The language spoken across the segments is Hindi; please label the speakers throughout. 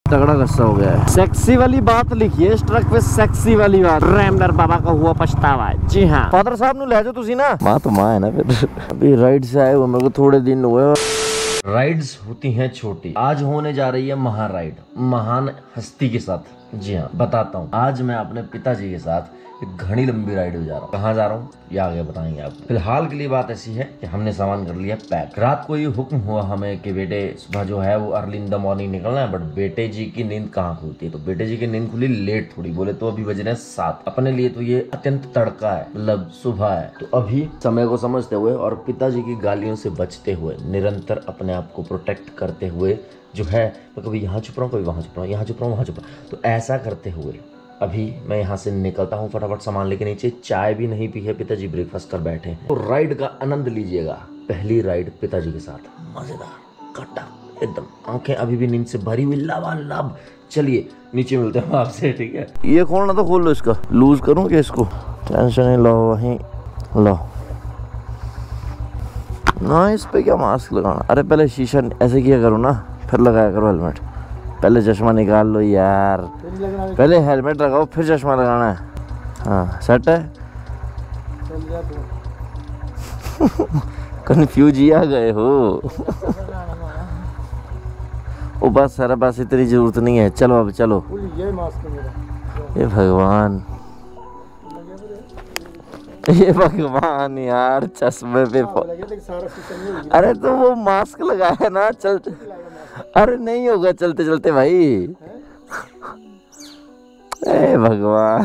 Speaker 1: तगड़ा गुस्सा हो गया है। सेक्सी वाली बात लिखी है इस ट्रक पे, सेक्सी वाली बात। रैमलर बाबा का हुआ पछतावा। जी हाँ फादर साहब नु ले जाओ तुसी ना। माँ तो माँ है ना फिर। अभी राइड से आए हुए मेरे को थोड़े दिन हुए। राइड्स होती हैं छोटी, आज होने जा रही है महान राइड, महान हस्ती के साथ। जी हाँ बताता हूँ, आज मैं अपने पिताजी के साथ एक घनी लंबी राइड हो जा रहा हूँ। कहाँ जा रहा हूँ ये आगे बताएंगे आपको। फिलहाल के लिए बात ऐसी है कि हमने सामान कर लिया पैक। रात को ये हुक्म हुआ हमें कि बेटे सुबह जो है वो अर्ली इन द मॉर्निंग निकलना है, बट बेटे जी की नींद कहाँ खुलती है, तो बेटे जी की नींद खुली लेट थोड़ी, बोले तो अभी बज रहे हैं 7। अपने लिए तो ये अत्यंत तड़का है, मतलब सुबह है। तो अभी समय को समझते हुए और पिताजी की गालियों से बचते हुए, निरंतर अपने आप को प्रोटेक्ट करते हुए जो है, तो कभी यहाँ छुप रहा हूँ, कभी वहाँ छुप रहा हूँ, यहाँ छुप रहा हूँ, वहाँ छुप रहा हूँ, तो ऐसा करते हुए अभी मैं यहाँ से निकलता हूँ फटाफट सामान लेके नीचे। चाय भी नहीं पी है, पिताजी ब्रेकफास्ट कर बैठे हैं। तो राइड का आनंद लीजिएगा, पहली राइड पिताजी के साथ, मजेदार खट्टा एकदम, आंखें अभी भी नींद से भरी हुई लबालब। चलिए नीचे मिलते हैं आपसे, ठीक है। ये खोलना तो खोल लो, इसका लूज करूँ क्या इसको, टेंशन नहीं लो, वहीं लो ना। इस पे क्या मास्क लगाना, अरे पहले शीशा ऐसे किया करो ना, फिर लगाया करो हेलमेट। पहले चश्मा निकाल लो यार, पहले हेलमेट लगाओ फिर चश्मा लगाना है। हाँ सेट है। कंफ्यूज ही आ गए हो। ओ बस सारा बस, इतनी जरूरत नहीं है, चलो अब चलो। ये भगवान, ये भगवान यार, चश्मे पे अरे तो वो मास्क लगाया ना, चल अरे नहीं होगा चलते चलते भाई। ए भगवान।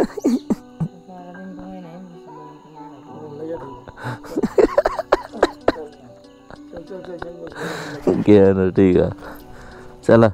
Speaker 1: क्या ना, ठीक है चला।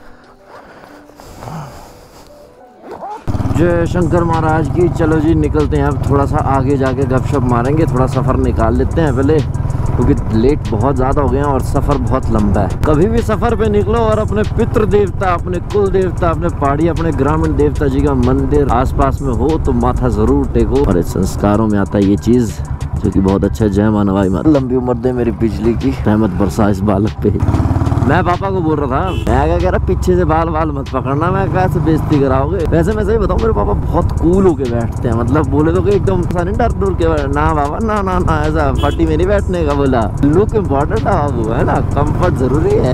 Speaker 1: जय शंकर महाराज की। चलो जी निकलते हैं अब, थोड़ा सा आगे जाके गपशप मारेंगे, थोड़ा सफर निकाल लेते हैं पहले, क्योंकि लेट बहुत ज़्यादा हो गए हैं और सफ़र बहुत लंबा है। कभी भी सफ़र पे निकलो और अपने पितृ देवता, अपने कुल देवता, अपने पहाड़ी, अपने ग्रामीण देवता जी का मंदिर आसपास में हो तो माथा ज़रूर टेको। और इस संस्कारों में आता है ये चीज़, जो कि बहुत अच्छा है। जय मानवाई माता, लंबी उम्र दे मेरी बिजली की, रहमत बरसा इस बालक पे। मैं पापा को बोल रहा था, मैं क्या कह रहा, पीछे से बाल मत पकड़ना, मैं कैसे बेइज्जती कराओगे। वैसे मैं सही बताऊं, मेरे पापा बहुत कूल होके बैठते हैं, मतलब बोले तो कि एकदम नहीं डर डर के, ना बाबा ना ना ना, ऐसा फटी में नहीं बैठने का बोला। लुक इम्पोर्टेंट है बाबू, है ना, कंफर्ट जरूरी है।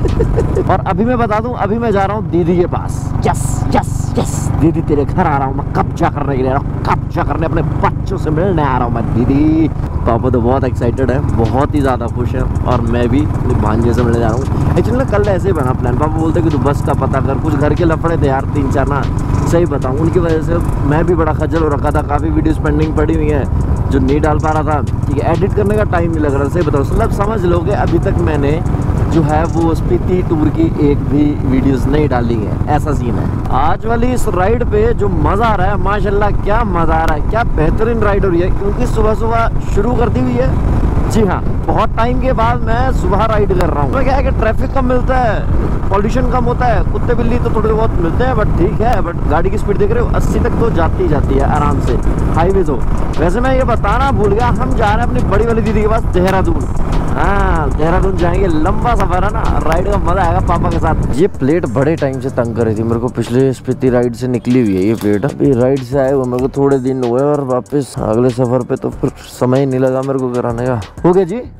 Speaker 1: और अभी मैं बता दूं, अभी मैं जा रहा हूँ दीदी के पास। यस यस यस, दीदी तेरे घर आ रहा हूँ मैं, कब्जा करने के लिए, कब्जा करने, अपने बच्चों से मिलने आ रहा हूँ मैं दीदी। पापा तो बहुत एक्साइटेड है, बहुत ही ज़्यादा खुश है, और मैं भी भांजे से मिलने जा रहा हूँ। एक्चुअली ना कल ऐसे ही बना प्लान, पापा बोलते कि तू बस का पता कर, कुछ घर के लफड़े थे यार 3-4 ना, सही बताऊँ उनकी वजह से मैं भी बड़ा खज्जल हो रखा था। काफ़ी वीडियोस पेंडिंग पड़ी हुई है जो नहीं डाल पा रहा था, ठीक है, एडिट करने का टाइम नहीं लग रहा, सही बताऊँ। मतलब समझ लोगे अभी तक मैंने जो है वो स्पीति टूर की एक भी वीडियोस नहीं डाली है, ऐसा सीन है। आज वाली इस राइड पे जो मज़ा आ रहा है, माशाल्लाह क्या मज़ा आ रहा है, क्या बेहतरीन राइड हो रही है, क्योंकि सुबह सुबह शुरू कर दी हुई है। जी हाँ, बहुत टाइम के बाद मैं सुबह राइड कर रहा हूँ। क्या है कि ट्रैफिक कम मिलता है, पॉल्यूशन कम होता है, कुत्ते बिल्ली तो थोड़े बहुत मिलते हैं, बट ठीक है। बट गाड़ी की स्पीड देख रहे हो, 80 तक तो जाती ही जाती है आराम से, हाईवे हो। वैसे मैं ये बताना भूल गया, हम जा रहे हैं अपनी बड़ी वाली दीदी के पास देहरादून। हाँ देहरादून जाएंगे, लंबा सफर है ना, राइड का मजा आएगा पापा के साथ। ये प्लेट बड़े टाइम से तंग कर रही थी मेरे को, पिछले स्पीति राइड से निकली हुई है ये प्लेट। अभी राइड से आए हुए मेरे को थोड़े दिन हुए, और वापस अगले सफर पे तो फिर समय नहीं लगा मेरे को कराने का। हो गया जी,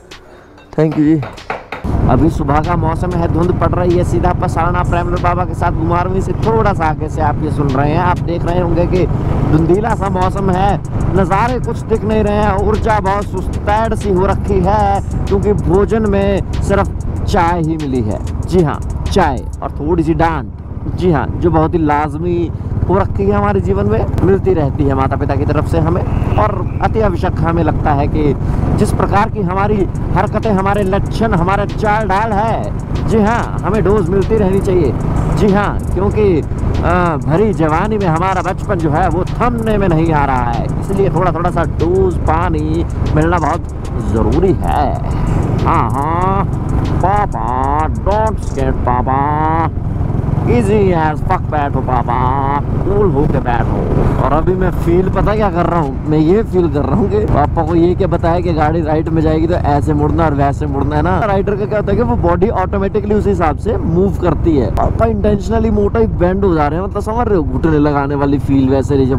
Speaker 1: थैंक यू जी। अभी सुबह का मौसम है, धुंध पड़ रही है, सीधा पसारना रैमलर बाबा के साथ घुमारवीं से थोड़ा सा आगे से आप ये सुन रहे हैं। आप देख रहे होंगे कि धुंधीला सा मौसम है, नज़ारे कुछ दिख नहीं रहे हैं, ऊर्जा बहुत सुस्तैड सी हो रखी है, क्योंकि भोजन में सिर्फ चाय ही मिली है। जी हाँ, चाय और थोड़ी सी डांट, जी हाँ, जो बहुत ही लाजमी हो रखी है हमारे जीवन में, मिलती रहती है माता पिता की तरफ से हमें। और अति आवश्यक हमें लगता है कि जिस प्रकार की हमारी हरकतें, हमारे लक्षण, हमारा चाल ढाल है, जी हाँ, हमें डोज मिलती रहनी चाहिए। जी हाँ, क्योंकि भरी जवानी में हमारा बचपन जो है वो थमने में नहीं आ रहा है, इसलिए थोड़ा थोड़ा सा डोज पानी मिलना बहुत ज़रूरी है। हाँ हाँ पापा, डोंट स्केट पापा, इजी एज फक बैठो पापा, कूल होके बैठो। और अभी मैं फील पता क्या कर रहा हूँ, मैं ये फील कर रहा हूँ कि पापा को ये क्या बताया कि गाड़ी राइट में जाएगी तो ऐसे मुड़ना और वैसे मुड़ना है ना। राइडर का क्या होता है कि वो बॉडी ऑटोमेटिकली उस हिसाब से मूव करती है। पापा इंटेंशनली मोटा ही बेंड हो जा रहे हैं, मतलब समझ रहे हो, घुटने लगाने वाली फील वैसे नहीं,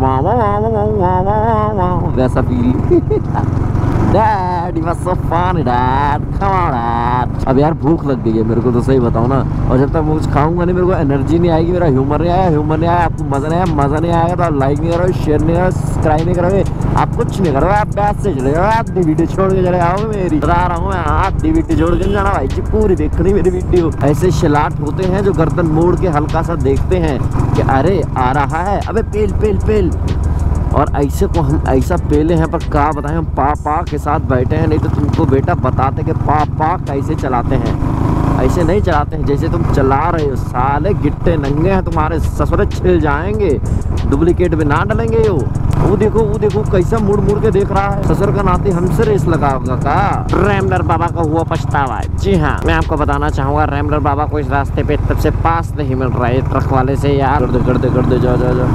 Speaker 1: वैसा feel. Dad, you were so funny, Dad. Come on, Dad. अब यार भूख लग गई है मेरे को, तो सही बताऊँ ना, और जब तक मैं कुछ खाऊंगा नहीं, मेरे को एनर्जी नहीं आएगी, मेरा ह्यूमर नहीं आया, आपको मजा नहीं आया, मजा नहीं आएगा तो आप लाइक नहीं करोगे, शेयर नहीं करोगे, सब्सक्राइब नहीं करोगे, आप कुछ नहीं करोगे, आप बैठ से चले जाओ, आप वीडियो छोड़ के चले आओगे मेरी, बता रहा हूँ मैं, आप वीडियो छोड़ के जाना भाई जी, पूरी देखनी मेरी वीडियो। ऐसे शलाट होते हैं जो गर्दन मोड़ के हल्का सा देखते हैं कि अरे आ रहा है, अबे पेल पेल पेल, और ऐसे को हम ऐसा पेले हैं, पर क्या बताएं, हम पापा के साथ बैठे हैं, नहीं तो तुमको बेटा बताते कि पापा कैसे चलाते हैं। ऐसे नहीं चलाते हैं जैसे तुम चला रहे हो, साले गिट्टे नंगे हैं तुम्हारे, ससुरे छिल जाएंगे, डुप्लीकेट भी ना डलेंगे। वो देखो कैसा मुड़ मुड़ के देख रहा है, ससुर का नाती हमसे रेस लगाओगा का। रैमलर बाबा का हुआ पछतावा है। जी हाँ, मैं आपको बताना चाहूँगा, रैमलर बाबा को इस रास्ते पे तब से पास नहीं मिल रहा है ट्रक वाले से यार। कर दे जा।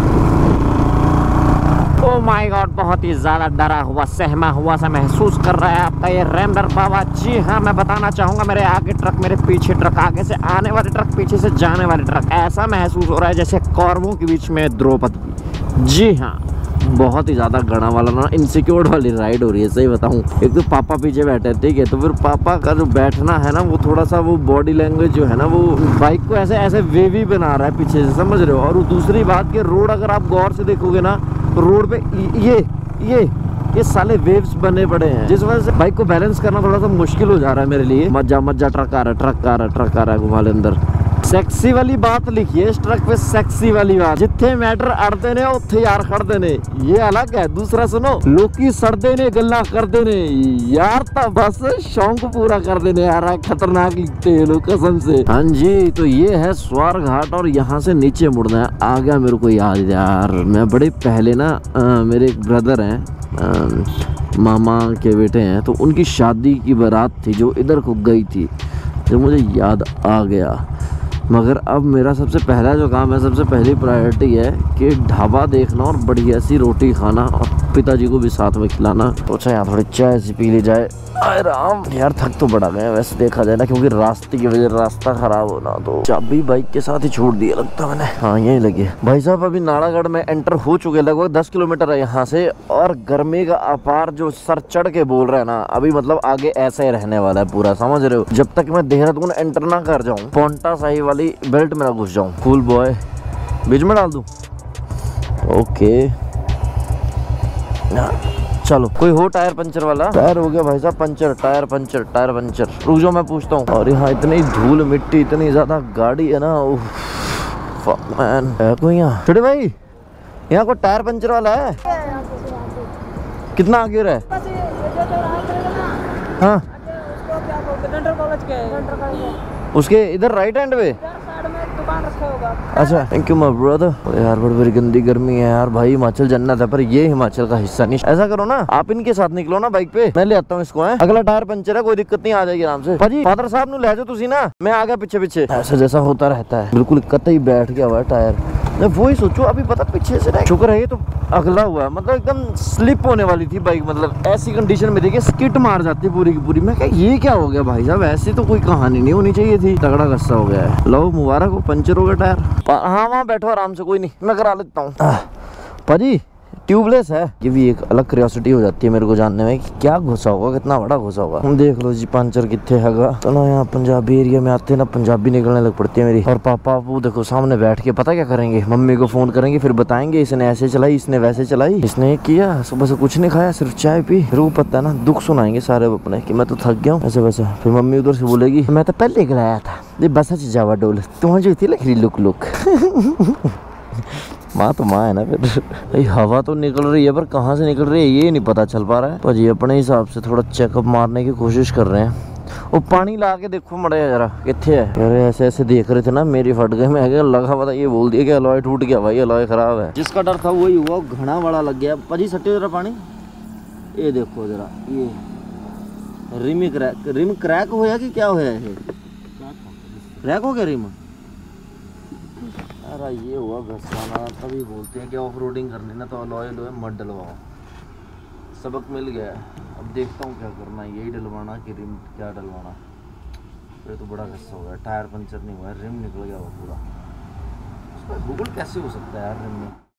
Speaker 1: ओह माय गॉड, बहुत ही ज्यादा डरा हुआ, सहमा हुआ सा महसूस कर रहा है आपका ये रैमलर बाबा। जी हाँ, मैं बताना चाहूँगा, मेरे आगे ट्रक, मेरे पीछे ट्रक, आगे से आने वाले ट्रक, पीछे से जाने वाले ट्रक, ऐसा महसूस हो रहा है जैसे कौरवों के बीच में द्रौपदी। जी हाँ, बहुत ही ज़्यादा गड़ा वाला ना, इनसिक्योर वाली राइड हो रही है, सही बताऊँ। एक तो पापा पीछे बैठे, ठीक है, तो फिर पापा का जो बैठना है ना, वो थोड़ा सा वो बॉडी लैंग्वेज जो है ना, वो बाइक को ऐसे ऐसे वेवी बना रहा है पीछे से, समझ रहे हो। और दूसरी बात कि रोड अगर आप गौर से देखोगे ना, तो रोड पे ये साले वेव्स बने पड़े हैं, जिस वजह से बाइक को बैलेंस करना थोड़ा सा मुश्किल हो जा रहा है मेरे लिए। मत जा ट्रक आ रहा है घुमा ले अंदर। सेक्सी वाली बात लिखी है इस ट्रक पे, सेक्सी वाली बात, जिथे मैटर अड़ते ने उत्थे यार खड़ते ने, ये अलग है। दूसरा सुनो, लोकी सड़ते ने गल्ला करते ने यार, तब बस शौक पूरा कर देने यार, खतरनाक लिखते हैं लोग कसम से। हाँ जी, तो ये है स्वार घाट और यहाँ से नीचे मुड़ना है। आ गया मेरे को याद यार, मैं बड़े पहले ना मेरे एक ब्रदर हैं, मामा के बेटे हैं, तो उनकी शादी की बारात थी जो इधर को गई थी, जो मुझे याद आ गया। मगर अब मेरा सबसे पहला जो काम है, सबसे पहली प्रायोरिटी है कि ढाबा देखना और बढ़िया सी रोटी खाना और पिताजी को भी साथ में खिलाना। सोचा यहाँ थोड़ी चाय सी पी ली जाए। अरे राम यार, थक तो बड़ा गए वैसे देखा जाए ना, क्योंकि रास्ते की वजह रास्ता खराब होना, तो चाबी बाइक के साथ ही छोड़ दिया लगता मैंने। हाँ यही लगी है भाई साहब। अभी नालागढ़ में एंटर हो चुके, लगभग 10 किलोमीटर है यहाँ से, और गर्मी का अपार जो सर चढ़ के बोल रहा है ना, अभी मतलब आगे ऐसा ही रहने वाला है पूरा, समझ रहे हो। जब तक मैं देहरादून एंटर ना कर जाऊँ, पोंटा साही वाली बेल्ट में ना घुस जाऊँ, कूल बॉय बीच में डाल दूँ। ओके चलो, कोई हो टायर पंचर वाला? टायर हो गया भाई साहब पंचर, टायर पंचर। रुक जाओ मैं पूछता हूँ। और यहाँ इतनी धूल मिट्टी, इतनी ज्यादा गाड़ी है ना, फक मैन। है कोई यहाँ? छोटे भाई, यहाँ कोई टायर पंचर वाला है? कितना आगे रहा है? हाँ, उसके इधर राइट हैंड पे दुकान रखा होगा। अच्छा, थैंक यू माय ब्रदर। यार बड़ी गंदी गर्मी है यार भाई, हिमाचल जन्नत है, पर ये हिमाचल का हिस्सा नहीं। ऐसा करो ना, आप इनके साथ निकलो ना बाइक पे, मैं ले आता हूँ इसको। है अगला टायर पंचर है, कोई दिक्कत नहीं, आ जाएगी आराम से। भाजी फादर साहब नु ले जाओ तुसी ना, मैं आ गया पीछे। ऐसा जैसा होता रहता है, बिल्कुल कतई बैठ गया हुआ टायर। मैं वही सोचू, अभी पता पीछे से शुक्र है ये तो अगला हुआ है, मतलब एकदम स्लिप होने वाली थी बाइक, मतलब ऐसी कंडीशन में देखिए स्किट मार जाती पूरी की पूरी। मैं क्या ये क्या हो गया भाई साहब, ऐसी तो कोई कहानी नहीं होनी चाहिए थी, तगड़ा गुस्सा हो गया है। लो मुबारक हो, पंचर हो गया टायर। हाँ वहाँ बैठो आराम से, कोई नहीं, मैं करा लेता हूँ। भाजी ट्यूबलेस है, ये भी एक अलग क्यूरियोसिटी हो जाती है मेरे को जानने में कि क्या घुसा होगा, कितना बड़ा घुसा होगा। हम देख लो जी पंचर कितने हैगा। तो ना यहाँ पंजाबी एरिया में आते हैं ना, पंजाबी निकलने लग पड़ती है मेरी। और पापा वो देखो सामने बैठ के पता क्या करेंगे, मम्मी को फोन करेंगे, फिर बताएंगे इसने ऐसे चलाई, इसने वैसे चलाई, इसने किया, सुबह से कुछ नहीं खाया, सिर्फ चाय पी। फिर वो पता है ना, दुख सुनाएंगे सारे अपने कि मैं तो थक गया हूँ ऐसे वैसे। फिर मम्मी उधर से बोलेगी मैं तो पहले गिराया था, ये बस जावा डोल तुम्हारी जो थी लग रही लुक माँ तो माँ है ना। फिर हवा तो निकल रही है, पर कहाँ से निकल रही है ये नहीं पता चल पा रहा है। भाजी अपने हिसाब से थोड़ा चेकअप मारने की कोशिश कर रहे हैं। वो पानी ला के देखो मड़े जरा कितने है। अरे ऐसे ऐसे देख रहे थे ना, मेरी फट गए, मैं लगा पता ये बोल दिया कि अलॉय टूट गया। भाई अलॉय खराब है, जिसका डर था वही हुआ, घना बड़ा लग गया। भाजी सट्टे जरा पानी, ये देखो जरा, ये रिम क्रैक होया कि क्या होया है? क्रैक हो गया रिम, अरे ये हुआ घसाना, तभी बोलते हैं कि ऑफ रोडिंग करनी ना तो अलॉय लोहे मत डलवाओ। सबक मिल गया है, अब देखता हूँ क्या करना है, यही डलवाना कि रिम क्या डलवाना। ये तो बड़ा घस्सा हो गया, टायर पंचर नहीं हुआ है, रिम निकल गया वो पूरा। उसका गूगल कैसे हो सकता है यार रिम में।